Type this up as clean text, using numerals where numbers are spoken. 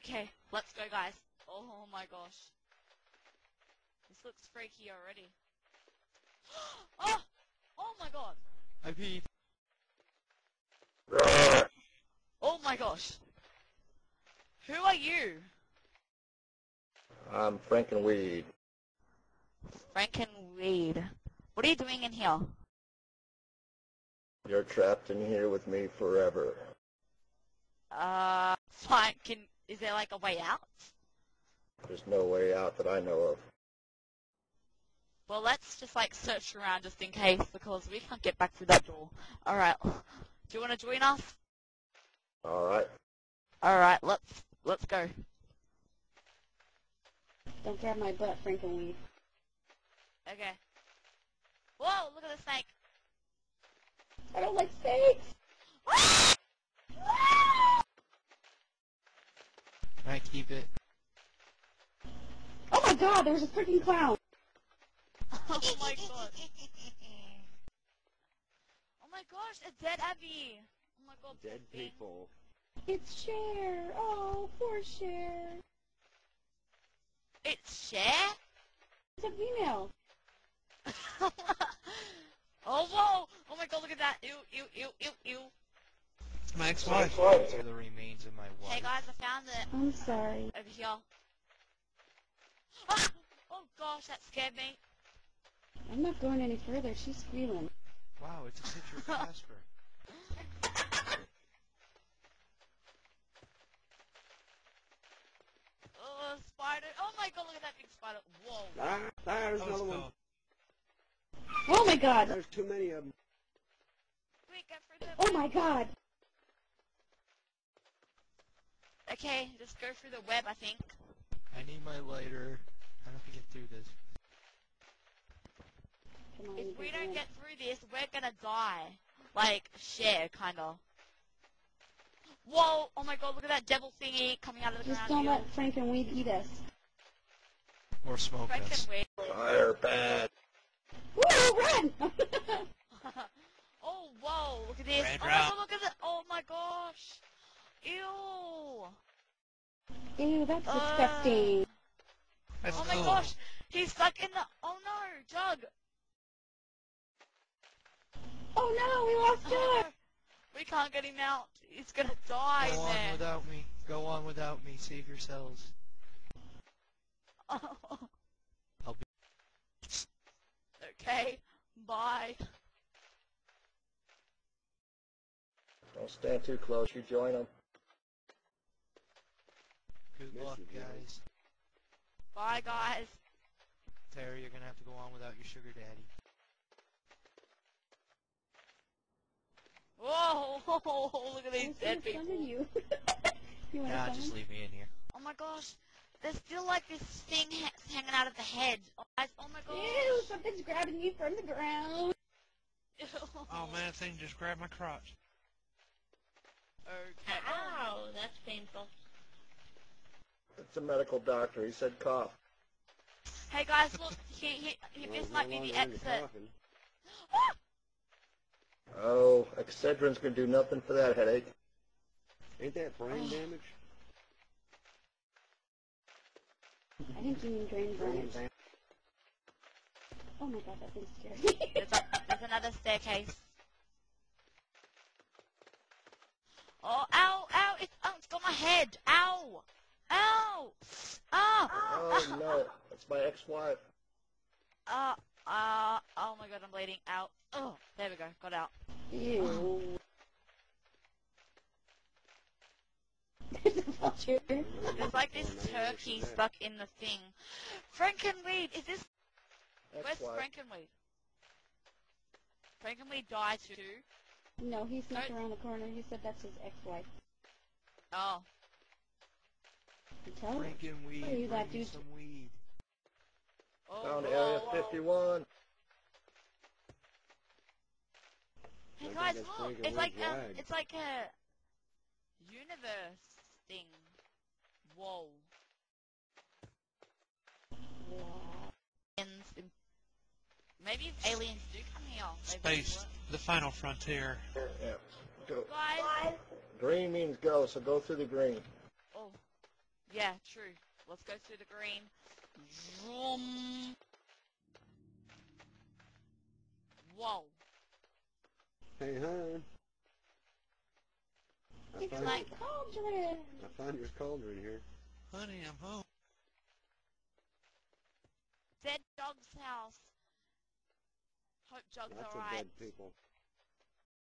Okay, let's go, guys. Oh my gosh. This looks freaky already. Oh! Oh my god! I peed. Oh my gosh. Who are you? I'm Frankenweed. Frankenweed. What are you doing in here? You're trapped in here with me forever. Fine. Is there like a way out? There's no way out that I know of. Well, let's just like search around just in case because we can't get back through that door. Alright. Do you want to join us? Alright. Alright, let's go. Don't grab my butt, Frankenweed. Okay. Whoa, look at the snake. I don't like snakes! Can I keep it? Oh my god, there's a freaking clown! Oh my god. Oh my gosh, a dead Abby. Oh my god. Dead thing. people. It's Cher! Oh, poor Cher. It's Cher? It's a female. Oh, whoa! Oh my god, look at that. Ew, ew, ew, ew, ew. My ex-wife. These are the remains of my wife. Hey guys, I found it. I'm sorry. Over here. Ah! Oh gosh, that scared me. I'm not going any further. She's squealing. Wow, it's a picture of Casper. Oh, spider. Oh my god, look at that big spider. Whoa. There's That was another one. cool. Oh my god! There's too many of them. Quick, get through the... Oh my god! Okay, just go through the web, I think. I need my lighter. I don't know if we get through this. Come on, If we get don't in. get through this, we're gonna die. Like, Cher, kinda. Whoa! Oh my god, look at that devil thingy coming out of the Just ground. don't let Frankenweed eat us. Or smoke us. Frankenweed. Fire bad. Woo! Run! Oh, whoa, look at this. Red Oh my route. god, look at it. Oh my gosh. Ew. Ew, that's disgusting. That's Oh my cool. gosh. He's stuck in the... Oh no, Jug. Oh no, we lost Doug! We can't get him out. He's gonna die Go in on there. without me. Go on without me. Save yourselves. I'll be... Okay, bye. Don't stand too close. You join them. Good Miss luck, you, guys. guys. Bye, guys. Terry, you're gonna have to go on without your sugar daddy. Whoa, look at these I dead was people. gonna summon you. You wanna Nah, summon? just leave me in here. Oh my gosh. There's still like this thing hanging out of the head. Oh, guys, oh my gosh. Ew, something's grabbing you from the ground. Ew. Oh man, that thing just grabbed my crotch. Okay. Ow, that's painful. It's a medical doctor. He said cough. Hey guys, look. This might be the exit. Ah! Oh, Excedrin's gonna do nothing for that headache. Ain't that brain damage? I think you mean drain damage. Oh my god, that thing scared me. There's another staircase. Oh, ow, ow, it's got my head. Ow, ow, ah, Oh no, that's my ex-wife. oh my god, I'm bleeding. Ow. Oh, there we go, got out. Ew. There's a vulture. There's like this turkey stuck in the thing. Frankenweed, is this... Where's Ex-wife. Frankenweed? Frankenweed died too? No, he snuck around the corner. He said that's his ex-wife. Oh. You tell her. Drinking weed. Are you that bring me dude? some weed. Oh, Found whoa, Area whoa. 51. Hey I guys, think that's look, Frankenweed's it's lag. like a universe thing. Whoa. Maybe if aliens do come here. Maybe it Space, won't. the final frontier. Yeah. Go. Guys. Green means go, so go through the green. Oh. Yeah, true. Let's go through the green. Vroom. Whoa. Hey, hon. It's my cauldron. I found your cauldron here. Honey, I'm home. Dead dog's house. Hope Jug's Lots of alright. dead people.